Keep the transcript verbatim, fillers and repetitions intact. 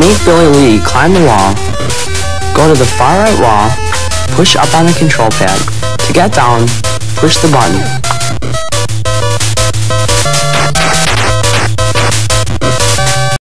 make Billy Lee climb the wall, go to the far right wall, push up on the control pad. To get down, push the button.